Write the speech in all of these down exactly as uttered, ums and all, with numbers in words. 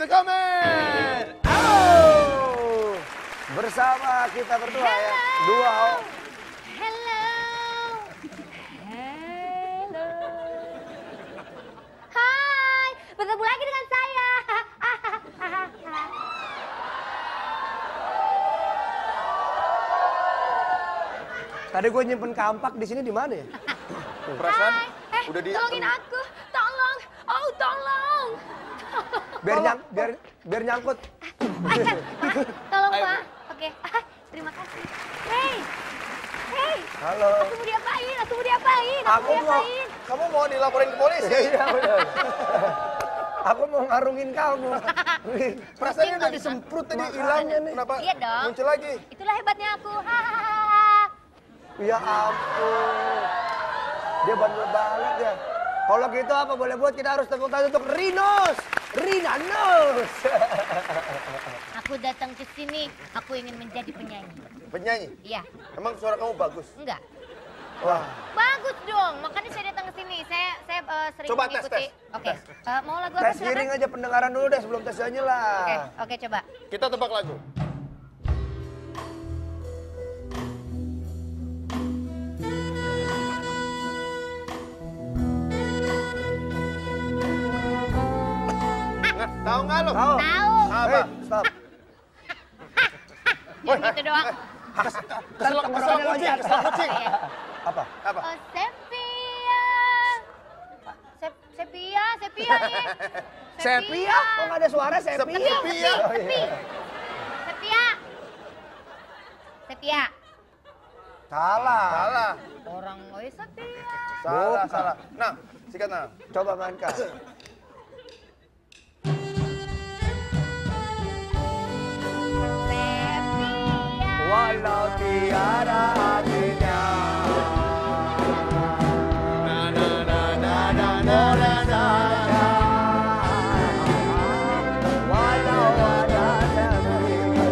the comment. Oh, bersama kita berdua Hello. ya. Dua. Hello. Hello. Hai, bertemu lagi dengan saya. Tadi gue nyimpen kampak di sini di mana ya? Perasaan Hai. Eh, udah di tolongin aku. Tolong. Oh, tolong. Biar nyang, biar biar nyangkut. Tolong, Ayo, Pak. Oke. Ah, terima kasih. Hey. Hey. Halo. Aku mau diapain? Aku mau diapain? Aku, Aku mau mau, diapain? kamu mau dilaporin ke polisi? Iya benar. Aku mau ngarungin kamu. Perasaannya udah disemprot tadi hilangnya nih. Kenapa Iya dong. muncul lagi? Itulah hebatnya aku. Hahaha. Ya ampun. Dia bandel banget ya. Kalau gitu apa boleh buat kita harus tepuk tangan untuk Rinos. Rina Nos. Aku datang ke sini, aku ingin menjadi penyanyi. Penyanyi? Iya. Emang suara kamu bagus? Enggak. Wah. Bagus dong, makanya saya datang ke sini. Saya saya uh, sering Coba tes, mengikuti. tes, Oke. tes. Uh, mau lagu apa Tes silakan? hearing aja pendengaran dulu deh sebelum tes nyanyi lah. Oke, oke coba. Kita tebak lagu. Nggak, tahu nggak lo? Tahu. Tahu. Apa? Eh, stop. Yang gitu doang. Kesel, Kan kesel tenggorokannya kucing, loncat. kesel kucing. Iya. Apa? Apa? Oh, Sepia. Sep Sepia, Sepia nih. Sepia? Kok nggak ada suara Sepia? Sepia. Sepi, Oh, iya. sepi. Sepia. Sepia. Salah. Salah. Orang oi Sepia. Salah, Bukan. salah. Nah, sikat nah. Coba mainkan. Sepia. Walau tiada artinya. Na na na na na na Boleh na. saja. Walau ada sepia.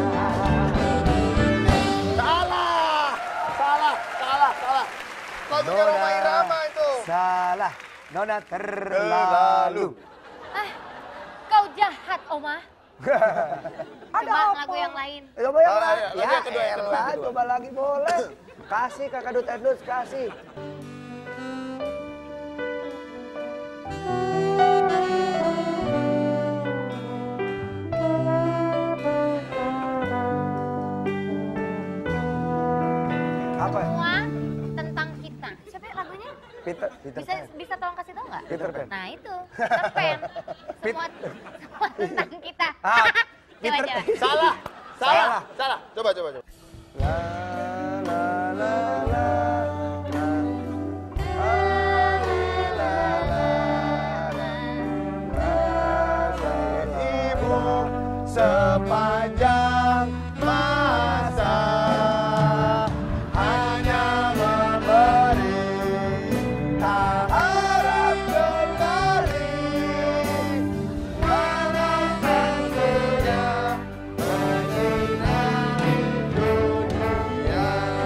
Salah. Salah, salah, salah. Lagunya Roma Irama itu. Salah. Nona terlalu. Terlalu. Ah, kau jahat, Oma. Ada Coba apa? lagu yang lain. Coba yang Oh, lain. iya, lagu Ya yang kedua, yang kedua, elah, yang kedua. coba lagi boleh. Kasih kakak Dut Edus, kasih. Apa ya? Semua tentang kita. Siapa ya lagunya? Peter, Peter Bisa Pan. bisa tolong kasih tahu nggak? Peter Pan. Nah itu, Peter Pan. Semua, semua tentang kita. Ah, coba Peter- coba. Salah. Salah. Salah. Salah. Coba, coba, coba. La la la la la. Ari, la la la. Kasih ibu sepanjang masa hanya memberi, tak harap kembali. Mana tentunya menyinari dunia.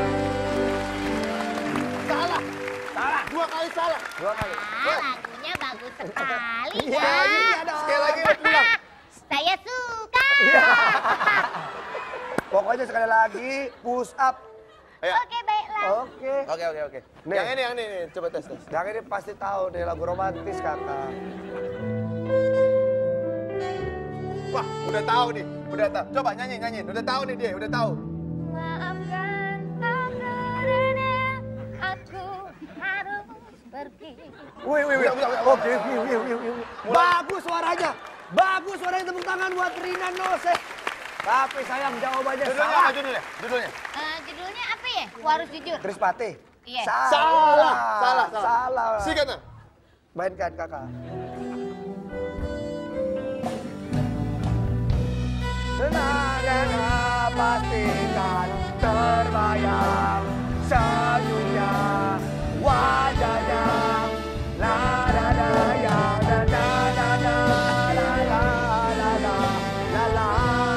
Salah. Salah. Dua kali salah. Dua kali. Ah, lagunya bagus sekali Iya, ya. iya dong. Sekali lagi udah pulang. Saya suka. Pokoknya sekali lagi push up. Ayo. Oke, baiklah. Oke. Oke, oke, oke. Nih. Yang ini, yang ini, nih. Coba tes, tes. Yang ini pasti tahu nih lagu romantis kakak. Wah, udah tahu nih. Udah tahu. Coba nyanyi, nyanyi. Udah tahu nih dia, udah tahu. Maafkan aku karena aku harus pergi. Wih, wih, wih. Oke, wih, wih, wih, wih. Bagus suaranya. Bagus suaranya, tepuk tangan buat Rina Nose. Tapi sayang jawabannya Judulnya salah. apa judulnya? Judulnya? Eh, judulnya apa ya? Aku harus jujur. Krispati. Iya. Salah. Salah, salah, salah. Salah. Sikat nah. Mainkan kakak. Senangnya pastikan terbayang senyumnya, wajahnya, la la la ya la la la la la la la la la la.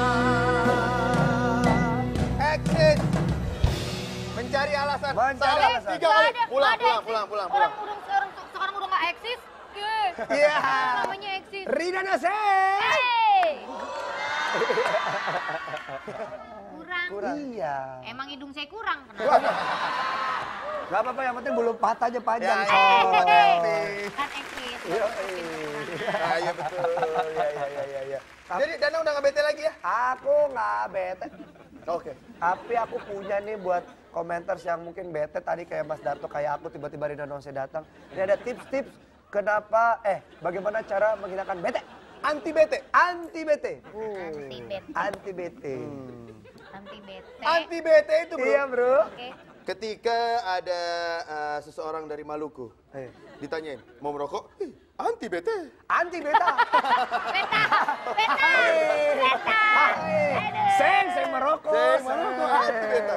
Exit. Mencari alasan. Mencari Salah. alasan. Tiga Nggak kali. ada, Pulang, nggak ada pulang, eksis. pulang, pulang, Orang pulang. udah sekarang, sekarang udah nggak eksis. Ye. Iya. Namanya eksis. Rina Nose. Hey. Kurang. Kurang. Iya. Emang hidung saya kurang. Gak apa-apa, yang penting bulu patahnya panjang. Ya, so. oh, Kan eksis. Iya, Ah, iya betul. iya, iya, iya, iya, iya. Jadi Dana udah nggak bete lagi ya? Aku nggak bete. Oke. Tapi aku punya nih buat komentar yang mungkin bete tadi kayak Mas Darto, kayak aku tiba-tiba Rina Nose datang. Ini ada tips-tips kenapa, eh bagaimana cara menghilangkan bete. Anti bete. Anti bete. Anti bete. Anti bete. Anti bete. Anti bete itu bro. Iya bro. Oke. Ketika ada uh, seseorang dari Maluku Eh, ditanyain mau merokok, "Ih, anti bete. Anti beta. Beta. Beta. Beta. Seng, seng merokok. Seng merokok, anti beta.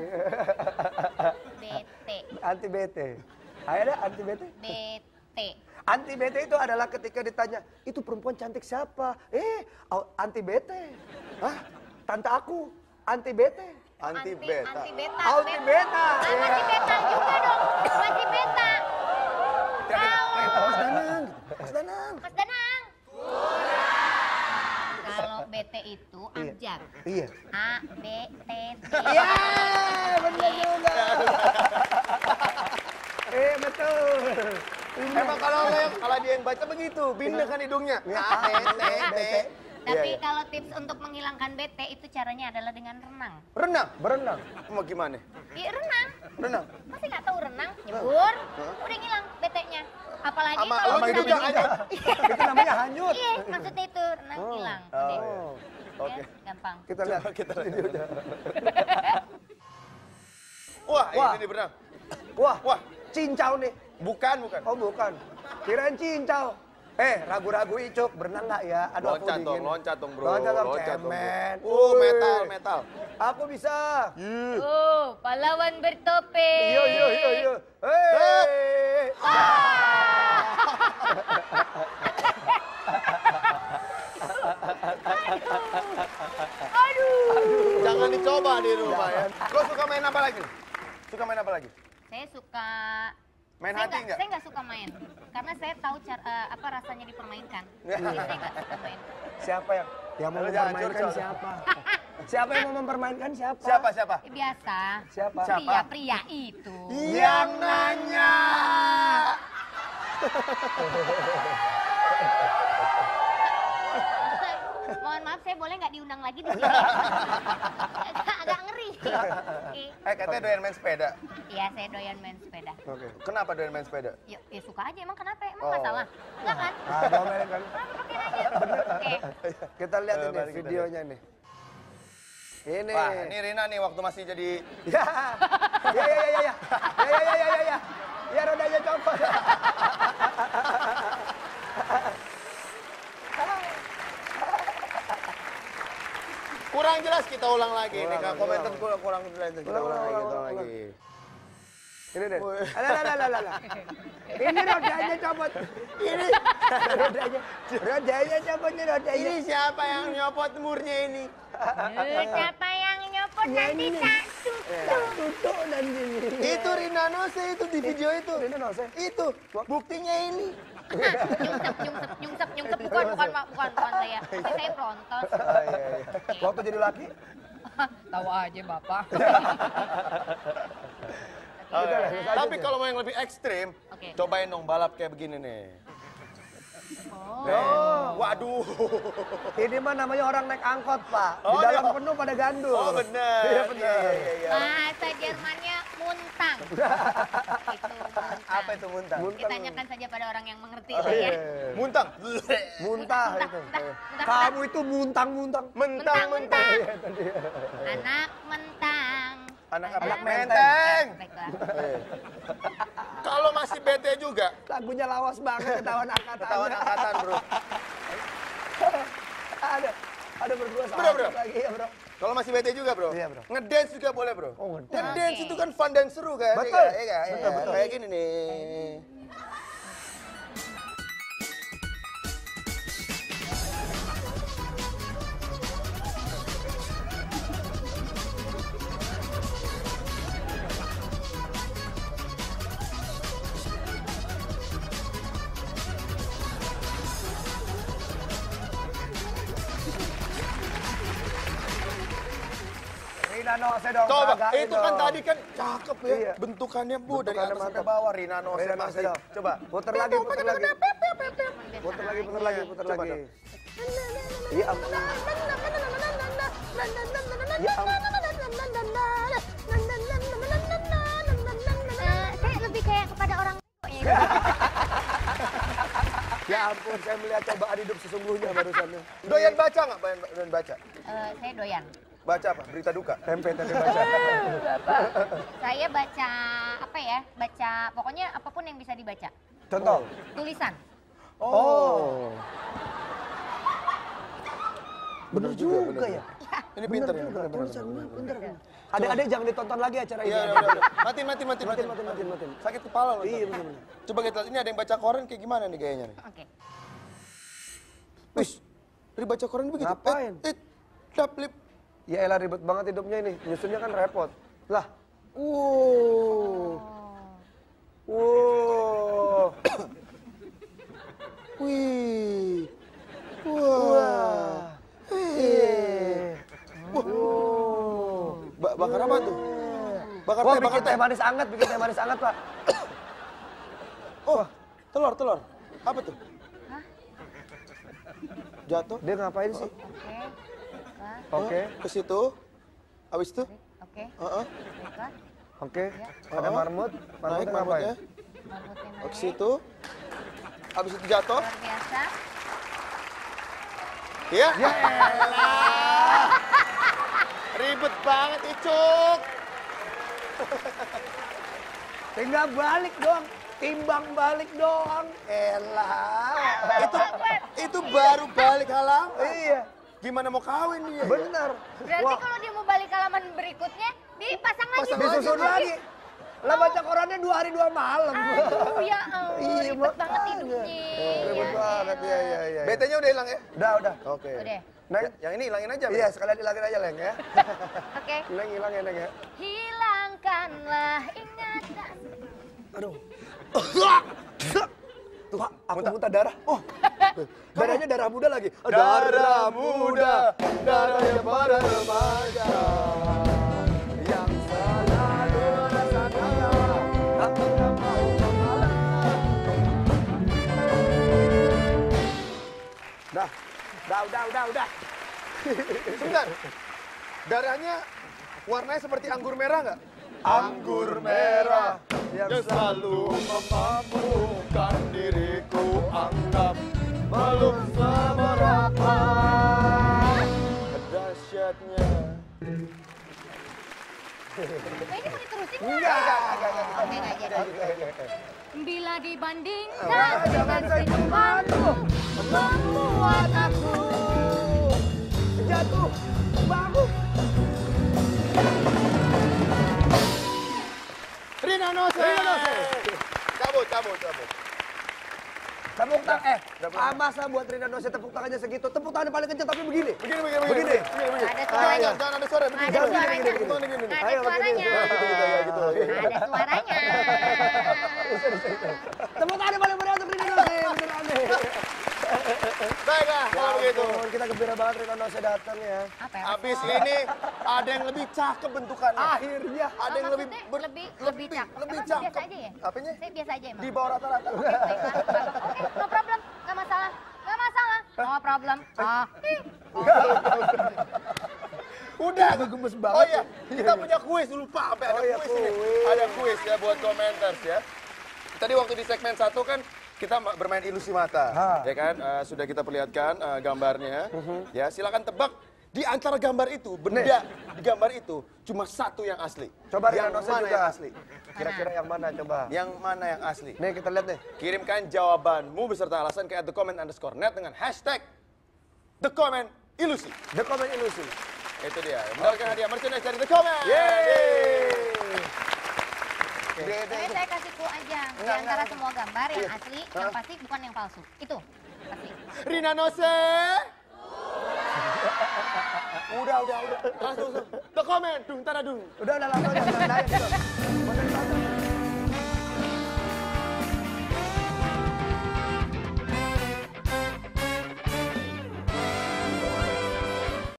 Bete. Anti bete. Ayo dah, anti bete. Bete. Anti bete itu adalah ketika ditanya, itu perempuan cantik siapa? Eh, au- anti bete. Hah? Tante aku, anti bete. Anti beta. Anti beta. Anti beta. Ah, anti beta juga dong. Anti beta. Mas Danang, Mas Danang. Mas Danang. Kalau bete itu abjad. Iya. A, B, T, T. Iya, benar juga. Eh, betul. Emang kalau yang kalau dia yang baca begitu, binde kan hidungnya. A, B, T, T. Tapi kalau tips untuk menghilangkan bete itu caranya adalah dengan renang. Renang. Berenang. Mau gimana? Iya renang. Renang. Masih nggak tahu renang? Nyebur, udah ngilang betenya. Apalagi Sama kalau sama kita hidupnya lagi- hanyut. Itu namanya hanyut. Iya, maksudnya itu renang hilang. Oh, Udah. iya. Ya, Oke. gampang. Kita lihat. Kita lihat. videonya. Wah, Wah. ini nih berenang. Wah, Wah, cincau nih. bukan, bukan. Oh bukan. Kirain cincau. Eh, ragu-ragu Icuk, berenang nggak ya? Aduh, aku Loncat dong, dingin. loncat dong bro. Loncat dong, Loncat dong, bro. cemen. Uh, Wih. metal, metal. Aku bisa. Oh, pahlawan bertopeng. Iya, iya, iya, iya. Hei. Aduh. Jangan dicoba di rumah ya. Lo suka main apa lagi? Suka main apa lagi? Saya suka Main saya hati nggak- nggak? Saya nggak suka main. Karena saya tahu cara eh, apa rasanya dipermainkan. Jadi saya nggak suka main. Siapa yang yang mau Lu jangan mempermainkan curcol. siapa? Siapa yang mau mempermainkan siapa? Siapa, siapa? Eh, Biasa. Siapa? Pria-pria itu. Yang nanya. Mohon maaf, saya boleh nggak diundang lagi di sini? agak, agak ngeri. Oke. Eh, katanya doyan main sepeda. Iya, saya doyan main sepeda. Oke. Kenapa doyan main sepeda? Ya, ya suka aja, emang kenapa? Emang Oh. masalah? Enggak kan? Ah, domelin kan. Pakai aja. Oke. Kita lihat Eh, ini mari kita videonya nih. Ini. Wah, ini Rina nih waktu masih jadi... Ya. Ya, ya, ya, ya, ya. Ya, ya, ya, ya, ya, ya. Ya, rodanya copot. Kurang jelas, kita ulang lagi. Ini Ulang, kan komentar ulang. kurang, kurang jelas. Kita Ulang, ulang lagi, ulang, kita ulang, ulang lagi. Ini deh. Woi. Alah, alah, alah, alah, alah. Ini rodanya copot. Ini rodanya. Rodanya copot nih rodanya. Ini siapa yang nyopot murnya ini? Eh, Siapa yang nyopot nanti tak tutup. Tutup nanti. Itu Rina Nose itu di video itu. Rina Nose? Itu. Buktinya ini. Nyungsep, nyungsep, nyungsep, nyungsep. Bukan, bukan, Pak. Bukan, bukan saya. Tapi saya frontos. Oh, iya, iya. Waktu jadi laki. Tahu aja, Bapak. Oh, Kita iya. lihat, kita Tapi lanjut. kalau mau yang lebih ekstrim, Oke. cobain dong balap kayak begini nih. Oh. Nih. Waduh. Ini mah namanya orang naik angkot, Pak. Di Oh, dalam iya. penuh pada gandul. Oh benar. Iya, benar. Iya, iya, iya. Bahasa Jermannya muntang. Itu muntang. Apa itu muntah? Muntah. Ditanyakan saja pada orang yang mengerti Oh, ya. iya. Muntang. Muntah itu. muntah, muntah. Kamu itu muntang-muntang. Mentang-mentang. Anak mentang. Anak apa? Anak Menteng. Baiklah. Eh. Kalau masih bete juga, Lagunya lawas banget ketahuan angkatan. ketahuan angkatan bro. Ada. Ada berdua sama Bro, bro. lagi ya, Bro. Kalau masih bete juga bro, Iya, bro. ngedance juga boleh bro. Oh, ngedance. Ngedance Oke. itu kan fun dan seru kan? Betul. Iya nggak? Iya nggak? Betul, Iya. betul. Kayak gini nih. Rina Nose dong. Coba, peragain itu kan dong. tadi kan cakep ya. Iya. Bentukannya bu, dari Bentukannya atas sampai mantap. bawah. Rina Nose Rina Nose pasti. dong. Coba. Puter lagi, puter lagi. Puter lagi, puter lagi, puter Coba lagi. dong. Iya ampun. Ya ampun. Eh, saya lebih kayak kepada orang ya. Ya ampun, saya melihat cobaan hidup sesungguhnya barusannya. Doyan baca nggak? Doyan, doyan baca? Eh, saya doyan. Baca apa? Berita duka? Tempe tadi baca. Saya baca apa ya? Baca pokoknya apapun yang bisa dibaca. Contoh. Tulisan. Oh. Bener juga, juga bener ya. Ini Bener pinter ya? juga, Bener, bener, tulisan bener. pinter. Adik-adik jangan ditonton lagi acara ini. Iya, udah, udah, udah. Matiin, matiin, matiin, Matiin, matiin, matiin, matiin. Sakit kepala loh. Iya, ntar. bener, bener. Coba kita lihat, ini ada yang baca koran kayak gimana nih gayanya nih? Oke. Wih, dari baca koran begitu. Ngapain? Eh, eh, dap, lip. Ya elah ribet banget hidupnya ini. Nyusunnya kan repot. Lah. Wow. Wow. Wih. Wah. Eh. Wow. Ba- bakar apa tuh? Bakar Wah, teh, bakar bikin teh. teh manis anget, bikin teh manis anget, Pak. Oh, telur, telur. Apa tuh? Hah? Jatuh. Dia ngapain sih? Oke. Buka. Oke, Ke situ. Habis itu? Oke. Heeh. Buka. oke. Ya. Ada Oh. marmut. Naik Marmutnya marmutnya. ngapain? Marbutnya Ke naik. situ. Habis itu jatuh. Luar biasa. Iya. Ya elah. Ribet banget, Icuk. Tinggal balik dong. Timbang balik doang. Elah. Itu itu baru balik halaman. Iya, Gimana mau kawin dia? bener. Berarti Wah, kalau dia mau balik halaman berikutnya, dipasang lagi. Pasang Bu. disusun lagi. Lah baca korannya dua hari dua malam. Aduh ya Allah, Iya, ribet banget makanya. hidupnya. Ribet Ya banget, iya, elah. iya, iya. Betenya udah hilang ya? Udah, udah. Oke. Udah. Neng, Ya- yang ini hilangin aja. iya sekalian hilangin aja, Leng ya. Oke. Neng hilang ya, Neng ya. Hilangkanlah ingatan. Aduh. Tuh, Pak, aku muntah darah. Oh, darahnya darah muda lagi. Darah muda, darahnya para remaja. yang selalu rasa daya, aku tak mau mengalah. Dah, dah, udah, udah, udah. Sebentar. Darahnya warnanya seperti anggur merah nggak? Anggur merah yang Yang selalu memampukan diriku anggap belum seberapa dahsyatnya. Oh, ini mau diterusin nggak? Enggak, enggak, enggak, enggak. Oke, nggak jadi. Bila Ah, dibandingkan dengan jangan senyumanmu, membuat aku jatuh, bangun. Rina Nose. Rina Nose. Cabut, cabut, cabut. Tepuk tangan, eh, Udah, udah. ah, masa buat Rina Nose tepuk tangannya segitu? Tepuk tangan paling kenceng tapi begini. Begini, begini, Begini. begini, begini. Ada suaranya. Jangan, jangan ada suara. Begini, Ada begini, suaranya. begini, begini, begini, begini. Ada Ayo, begini. suaranya. Gitu, gitu, ya, gitu. Ada suaranya. Tepuk tangan paling meriah untuk Rina Nose, beneran deh. Baiklah, kalau begitu. ampun, kita gembira banget Rina Nose datang ya. Apa ya? Habis ini ada yang lebih cakep bentukannya. Akhirnya. Ada yang Oh, lebih maksudnya ber- lebih lebih cakep. lebih Emang cakep. biasa aja ya? Apanya? Saya biasa aja emang. Di bawah rata-rata. Oke, baiklah. Oke, no problem. Nggak masalah. Nggak masalah. No problem. Ah. Udah. Aku gemes banget. Oh iya, kita punya kuis lupa sampai ada Oh iya, kuis ini. kuis. Ada kuis ya buat komentar ya. Tadi waktu di segmen satu kan kita ma- bermain ilusi mata, Ha. ya kan? Eh, sudah kita perlihatkan eh, gambarnya. Ya, silakan tebak di antara gambar itu, benda di gambar itu cuma satu yang asli. Coba Rina yang Nose mana juga. yang asli? Kira-kira yang mana coba? Yang mana yang asli? Nih kita lihat nih. Kirimkan jawabanmu beserta alasan ke at the comment underscore net dengan hashtag the comment ilusi. The Comment Ilusi. Itu dia. Mendapatkan hadiah merchandise dari the comment. Yeay. Saya, saya kasih clue aja. Di antara semua gambar yang asli, yang pasti bukan yang palsu. Itu pasti. Rina Nose. Udah, udah, udah. Langsung, langsung. The comment, dung, tada dung. Udah, udah langsung aja. Udah, ayo, gitu.